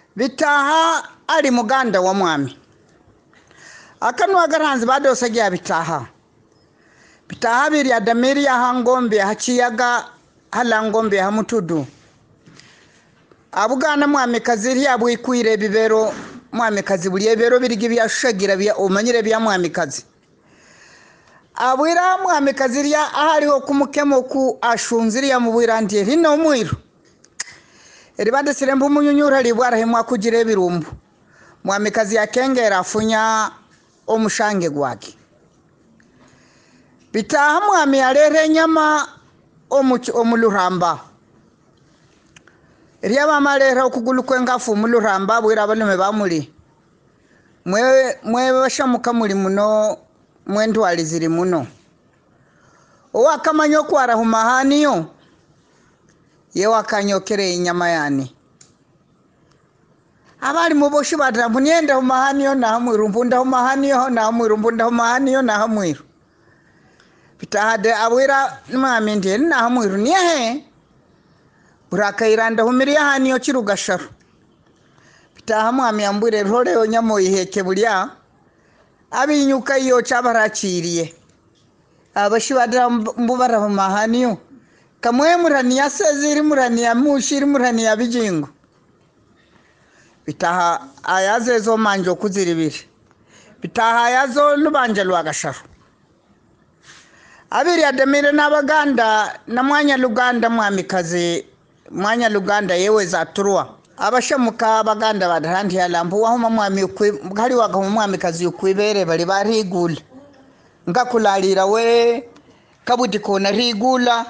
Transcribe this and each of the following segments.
bitaha ari muganda wa mwami akanwa garanzi badose gya bitaha biri adamiri ya hangombe haciyaga halangombe hamutudu abugana mwami kaziri abwikwire bibero mwami kazi buri ebero birigi byashagira bya umanyire bya mwami kazi abwira mwami kaziri ahariho kumukemo ku ashunziri ya mubwirandiye hino mwiru eribande sirembu munyunyura libwarahemwa kugire birumbu mwami kazi yakengera afunya omushange gwake bitaha mwami arere nyama omuluramba Riaba malera okugulu kwengafu muluramba bwira balume bamuli mwe bashamuka muri muno mwendu aliziri muno owakamanyo kwara humahaniyo ye wakanyokere inyama yani abali muboshi badambu nienda humahaniyo na hamwiru mbunda humahaniyo na hamwiru mbunda humahaniyo na hamwiru bitahade abwira mwami ndiye na hamwiru nihe urakairanda humiriya haniyo kirugasharu bitaha mwami ambure rore onyamo iheke burya abinyuka iyo cabarakiriye abashi badambubara mu mahaniyo kamwe muraniya seziri muraniya mushiri muraniya bijingo bitaha ayazezo manjo kuziribiri bitaha ayazo lubanje lwagasharu abiri ademire n'abaganda na mwanya luganda mwami kazi mwanya luganda yewe za turwa abashamuka abaganda badarandi yalambu wahuma mwami hari wagaho mwami kazi ukwibere bari barigula ngakulalira we kabudiko na rigula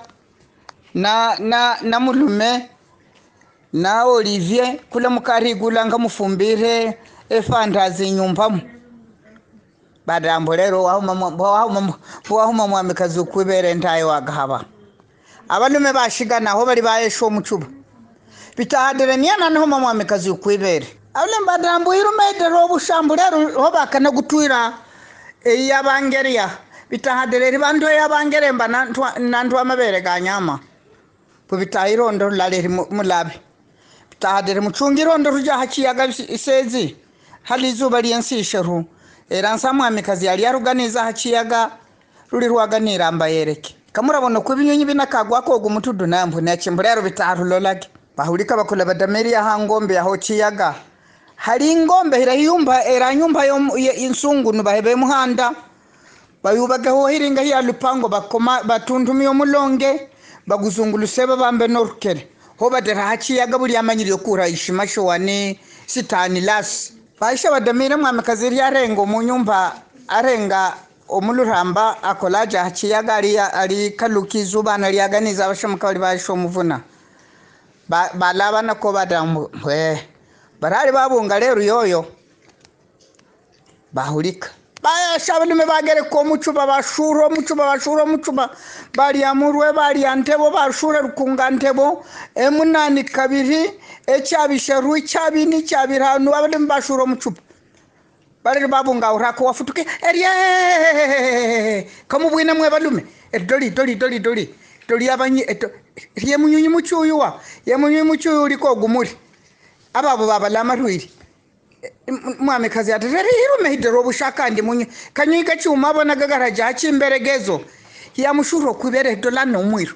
na mulume na Olivier kula mukarigula ngamufumbire efandazi nyumbamu badambo lero wahuma mwami kazi ukwibere ndaye wagahaba abalume bashigana ho bari bayesho mucuba bitahadere niyana no mwami kazi ukwibere abule badambo irumede robu shambure ho bakana gutwira yabangeria bitahadere ribando yabangere mba nantu amabere ganyama bitahirondo lale mulabe bitahadere mucungirondo ruja hakiyaga isezi hali zuba liensisheru eransa mwami kazi yali yaruganiza hakiyaga ruri rwaganira ambayereke kamurabona ko binyonyi binakagwa ko gumutudu nambu nakimbulero bitarulolage bahurika bakula badameri ya hangombe ya hokiyaga hari ingombe hirayumba eranyumba yo insungunu bahebe muhanda bayubaga ho hiringa ya lupango bakoma batundumi yo mulonge baguzunguluse babambe norkere ho badera hakiyaga buri amanyiri yo kura ishimasho wane sitani las baisha badameri mwami kaziri yarengo mu nyumba arenga omuluramba akolaja hakiyaga ari kaluki zuba na lyaganiza abashamuka bari basho muvuna balaba nako badambu barari babunga lero yoyo bahurika bayashabalume bagere ko mucuba bashuro bari amurwe bari antebo bashura rukunga ntebo emunani kabiri ecyabisharu icyabini cyabiranu abalume bashuro mucuba bari babunga urako wafutuke eriye kamubwina mwe balume doli abanyi riye munyunyi mucyuyuwa ye munyunyi mucyuyu liko gumuri ababo babalama rwiri mwami kazi atere hirume hidero bushakandi munyi kanyiga cyuma bona gagaraja hakimberegezo ya mushuro kubere dola no mwiru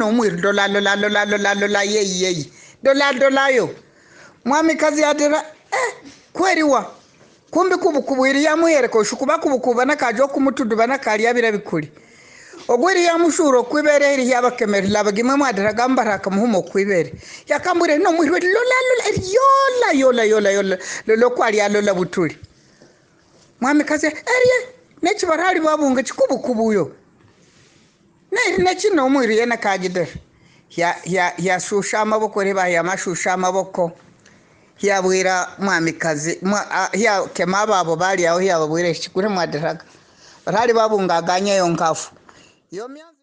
dola yeyi dola yo mwami kazi atera kweriwa kumbi kubukubwiri ya muhereko shukuba kubukuba nakajo kumutudu banakali yabira bikuri ogwiri ya mushuro kwibere iri yabakemeri labagimwe mwadara gambara kamuhumo kwibere yakambure no mwirwe yola lo kwali yalola butuli mwami kaze eriye nechi barali babunga chikubukubuyo nechi no mwiri yena kagidere ya shusha amaboko riba ya mashusha amaboko yabwira mwami kazi ya kemababo bali aho yabwire chikure mwadaraga barali babunga ganye yonkafu yo